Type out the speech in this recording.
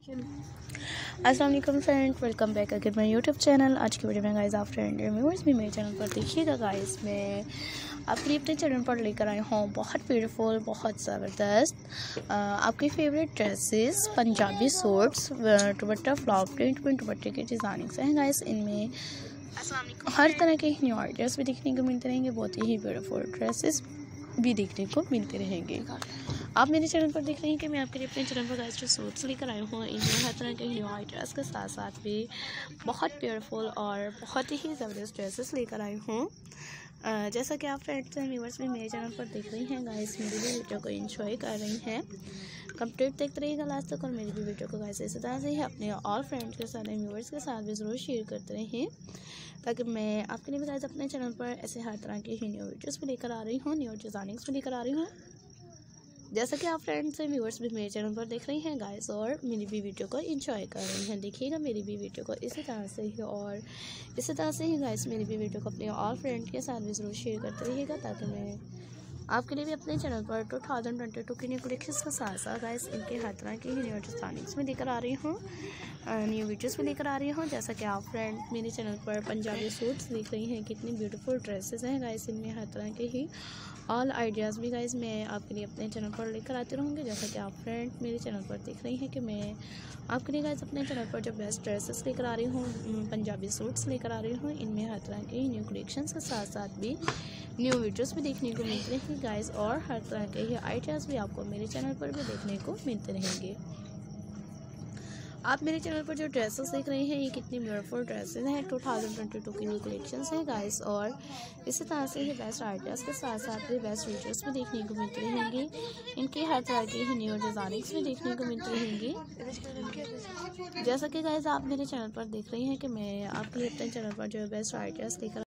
अस्सलाम वालेकुम friend, welcome back again my YouTube channel. आज की वीडियो में गाइस आप फ्रेंड व्यूअर्स भी मेरे चैनल पर देखिएगा। गाइस मैं आपके लिए अपने चैनल पर लेकर आई हूँ बहुत ब्यूटीफुल, बहुत ज़बरदस्त आपकी favourite dresses, Punjabi suits, dupatta फ्लॉप प्रिंट में दुपट्टे के डिज़ाइनिंग से हैं। गाइस इनमें हर तरह के न्यू आइडियाज़ भी देखने को मिलते रहेंगे, बहुत ही ब्यूटीफुल ड्रेसेस भी देखने को मिलते रहेंगे। आप मेरे चैनल पर देख रहे हैं कि मैं आपके लिए अपने चैनल पर गाइस जो सूट्स लेकर आई हूँ, इनमें हर तरह के न्यू आइडियाज़ के साथ साथ भी बहुत ब्यूटीफुल और बहुत ही ज़बरदस्त ड्रेसेस लेकर आई हूँ। जैसा कि आप फ्रेंड्स एंड व्यूअर्स भी मेरे चैनल पर देख रही हैं, गाइस मेरी भी वीडियो को एंजॉय कर रही हैं। कंप्लीट देखते रहिएगा लास्ट तक और मेरी भी वीडियो को गाइस इसी तरह से ही अपने ऑल फ्रेंड्स के साथ एंड व्यूअर्स के साथ भी ज़रूर शेयर करते रहें, ताकि मैं आपके लिए भी गाइस अपने चैनल पर ऐसे हर तरह के न्यू वीडियोज़ भी लेकर आ रही हूँ, न्यू डिज़ाइनिंग्स भी लेकर आ रही हूँ। जैसा कि आप फ्रेंड्स एंड व्यूअर्स भी मेरे चैनल पर देख रही हैं गाइस और मेरी भी वीडियो को एंजॉय कर रही हैं। देखिएगा मेरी भी वीडियो को इसी तरह से ही और इसी तरह से ही गाइस मेरी भी वीडियो को अपने ऑल फ्रेंड के साथ भी ज़रूर शेयर करते रहिएगा, ताकि मैं आपके लिए भी अपने चैनल पर 2022 के न्यू कलेक्शंस के साथ साथ गाइस इनके हर तरह की न्यू डिज़ाइनिंग्स में लेकर आ रही हूँ, न्यू वीडियोस भी लेकर आ रही हूँ। जैसा कि आप फ्रेंड मेरे चैनल पर पंजाबी सूट्स देख रही हैं, कितनी ब्यूटीफुल ड्रेसेस हैं गाइस, इनमें हर तरह के ही ऑल आइडियाज़ भी गाइस मैं आपके लिए अपने चैनल पर लेकर आती रहूँगी। जैसा कि आप फ्रेंड मेरे चैनल पर देख रही हैं कि मैं आपके लिए गाइस अपने चैनल पर जो बेस्ट ड्रेसेस लेकर आ रही हूँ, पंजाबी सूट्स लेकर आ रही हूँ, इनमें हर तरह के न्यू कलेक्शंस के साथ साथ भी न्यू वीडियोस भी देखने को मिलते रहेंगे गाइस, और हर तरह के ही आइडियाज़ भी आपको मेरे चैनल पर भी देखने को मिलते रहेंगे। आप मेरे चैनल पर जो ड्रेसेस देख रहे हैं, ये कितनी ब्यूटीफुल ड्रेसेस हैं, 2022 की न्यू कलेक्शंस हैं गाइस, और इसी तरह से ही बेस्ट आइडियाज़ के साथ साथ भी बेस्ट वीडियोस भी देखने को मिलते रहेंगे। इनके हर तरह के ही न्यू डिज़ाइनिंग्स भी देखने को मिलते रहेंगे। जैसा कि गाइस आप मेरे चैनल पर देख रहे हैं कि मैं आपके लिए अपने चैनल पर जो बेस्ट आइडियाज़ लेकर